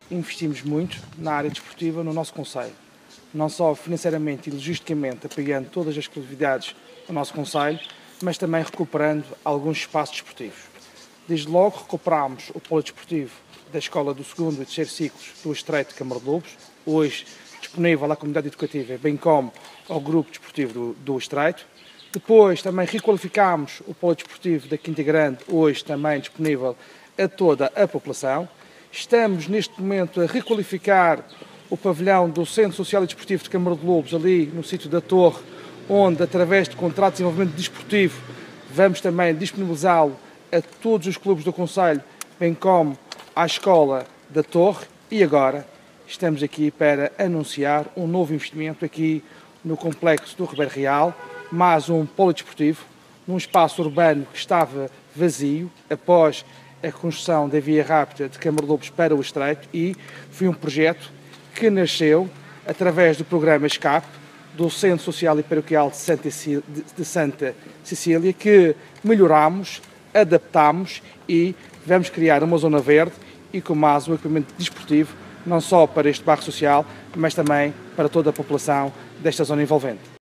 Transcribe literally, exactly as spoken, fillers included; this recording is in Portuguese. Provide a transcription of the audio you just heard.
investimos muito na área desportiva no nosso concelho, não só financeiramente e logisticamente apoiando todas as coletividades do nosso concelho, mas também recuperando alguns espaços desportivos. Desde logo recuperámos o polo desportivo da Escola do segundo e terceiro ciclos do Estreito de Câmara de Lobos, hoje disponível à comunidade educativa, bem como ao grupo desportivo do, do Estreito. Depois também requalificámos o polo desportivo da Quinta Grande, hoje também disponível a toda a população. Estamos neste momento a requalificar o pavilhão do Centro Social e Desportivo de Câmara de Lobos, ali no sítio da Torre, onde, através de contrato de desenvolvimento desportivo, vamos também disponibilizá-lo a todos os clubes do concelho, bem como à Escola da Torre. E agora estamos aqui para anunciar um novo investimento aqui no complexo do Ribeiro Real, mais um polo desportivo, num espaço urbano que estava vazio após a construção da via rápida de Câmara de Lobos para o Estreito, e foi um projeto que nasceu através do programa ESCAP, do Centro Social e Paroquial de Santa, de Santa Cecília, que melhorámos, adaptámos e vamos criar uma zona verde e com mais um equipamento desportivo, não só para este bairro social, mas também para toda a população desta zona envolvente.